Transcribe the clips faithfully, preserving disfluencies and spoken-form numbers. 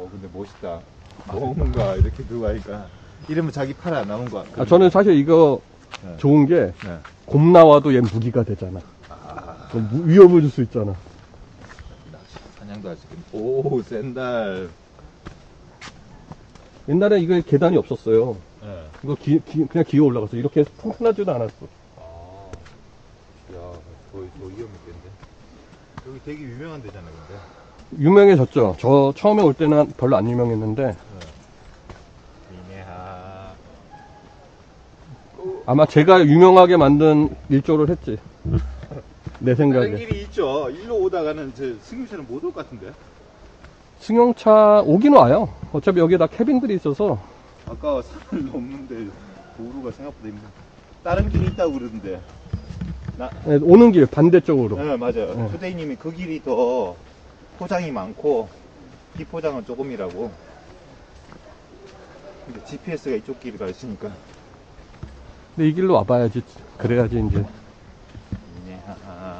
어 근데 멋있다. 뭔가 이렇게 들어가니까 이러면 자기 팔 안 남은 거 같아. 아, 저는 사실 이거 네. 좋은 게 네. 곰 나와도 얘 무기가 되잖아. 아, 무- 위협을 줄 수 있잖아. 사냥도 할 수 있겠네. 오 샌달. 옛날에 이거 계단이 없었어요. 네. 이거 기, 기- 그냥 기어 올라갔어. 이렇게 튼튼하지도 않았어. 아, 야, 거의 더 위험했겠는데. 여기 되게 유명한 데잖아, 근데. 유명해졌죠. 저 처음에 올 때는 별로 안 유명했는데 미네하. 아마 제가 유명하게 만든 일조를 했지. 내 다른 생각에. 길이 있죠. 일로 오다가는 저 승용차는 못 올 것 같은데. 승용차 오긴 와요. 어차피 여기에 다 캐빈들이 있어서. 아까 산을 넘는데 도로가 생각보다 힘들어. 다른 길이 있다고 그러던데. 나, 네, 오는 길 반대쪽으로. 네, 맞아요. 네. 투데이님이 그 길이 더 포장이 많고 비포장은 조금이라고. 근데 지피에스가 이쪽 길을 가르치니까. 근데 이 길로 와봐야지. 그래야지 이제. 미네하.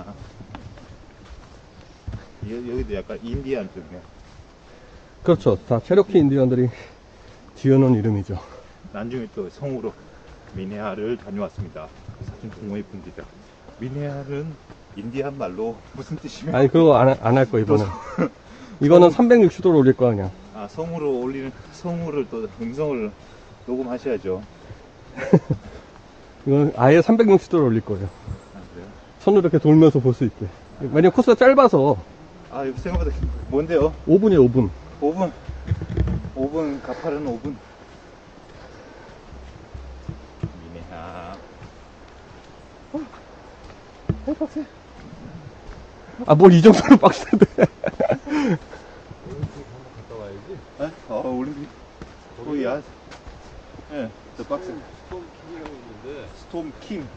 여- 여기도 약간 인디안 쪽이네. 그렇죠. 다 체로키 인디언들이 지어놓은 이름이죠. 나중에 또 성우로 미네하를 다녀왔습니다. 사진 정말 예쁩니다. 미네하는 인디안 말로 무슨 뜻이면? 아니 그거 안 할 거 이번엔. 이거는 삼백육십 도로 올릴 거야 그냥. 아 성우로 올리는 성우를 또 음성을 녹음하셔야죠. 이건 아예 삼백육십 도로 올릴 거예요. 아 그래요? 손으로 이렇게 돌면서 볼 수 있게. 왜냐면 코스가 짧아서 아 이거 생각보다 뭔데요? 오 분이에요 오 분. 오 분. 오 분 가파른 오 분. 미네하. 어, 어 빡세. 아 뭘 이 정도로 빡센데. 올림픽 한번 갔다 와야지. 에? 어 올림픽. 거기야. 예, 더 빡세. 스톰 킹이라고 있는데, 스톰 킹.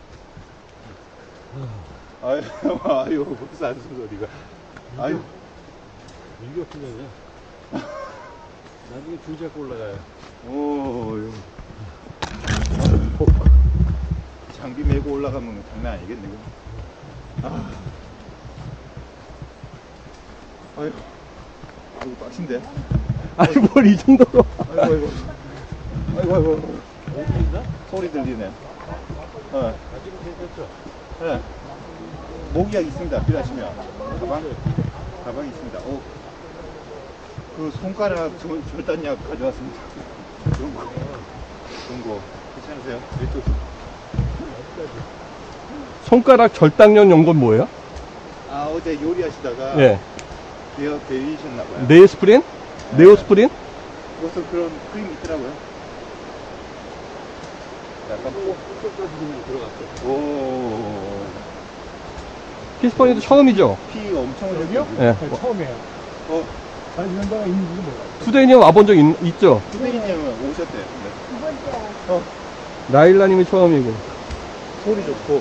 아, 아유, 아유, 벌써 안쓰 소리가. 아유, 밀격 훈련이야. 나중에 줄 잡고 올라가요. 오, 요. 장비 메고 올라가면 장난 아니겠네, 이거. 아. 아유, 이거 빡신데? 아니 뭘 이 정도로. 아이고, 아이고. 아이고, 아이고. 어디 있나? 소리 들리네. 어, 아직은 괜찮죠? 예. 모기약 있습니다, 필요하시면. 가방? 가방이 있습니다. 오. 그 손가락 절, 절단약 가져왔습니다. 좋은 거. 좋은 거. 괜찮으세요? 이쪽. 손가락 절단용 연건 뭐예요? 아, 어제 요리하시다가. 네. 되어, 되이셨나봐요. 네오스프린? 네오스프린? 무슨 그런 크림 있더라고요. 약간 뽀. 끝까지 그냥 들어갔어. 오. 키스퍼니도 처음이죠? 피 엄청 흘렸요 네. 처음이에요. 어, 아니, 이런 데가 있는지도 몰라요. 투데이님 와본 적 있, 있죠? 후배님은 오셨대요. 근데. 어, 라일라님이 처음이고. 소리 좋고.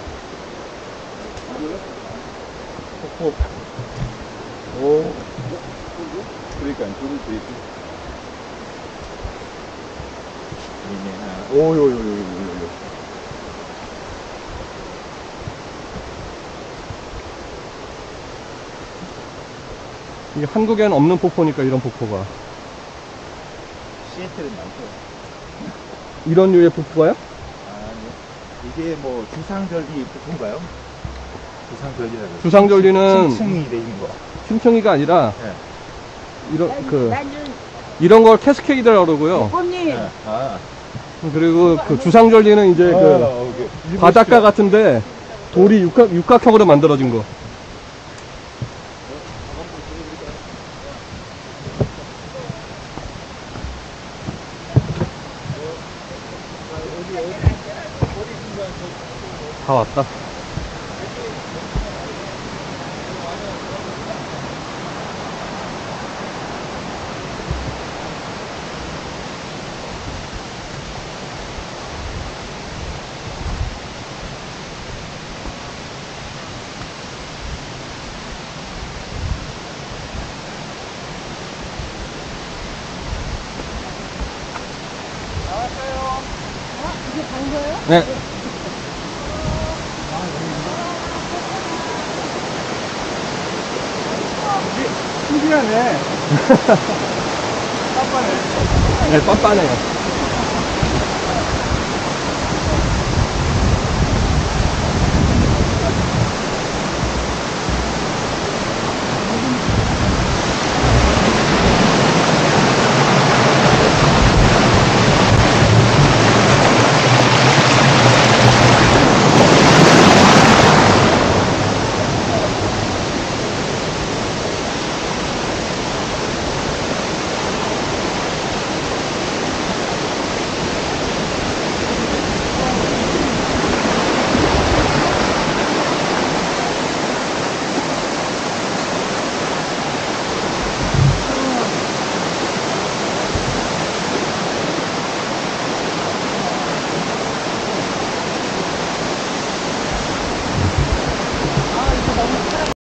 좋고. 오. 그러니까, 둘을 되게. 오요요요요요. 이게 한국에는 없는 폭포니까 이런 폭포가. 시애틀은 많죠. 이런 류의 폭포가요? 아니요. 이게 뭐 주상절리 폭포인가요? 주상절리라고. 주상절리는 층층이 돼 있는 거. 층층이가 아니라 네. 이런 그 나는 이런 걸 캐스케이드라고 그러고요. 꽃님 네. 아. 그리고 그 주상절리는 이제 그 어, 오케이. 바닷가 같은데 돌이 육각, 육각형으로 만들어진 거. 다 왔다. 이게 간 거예요? 네. 신기하네. 네, 빤빤해요.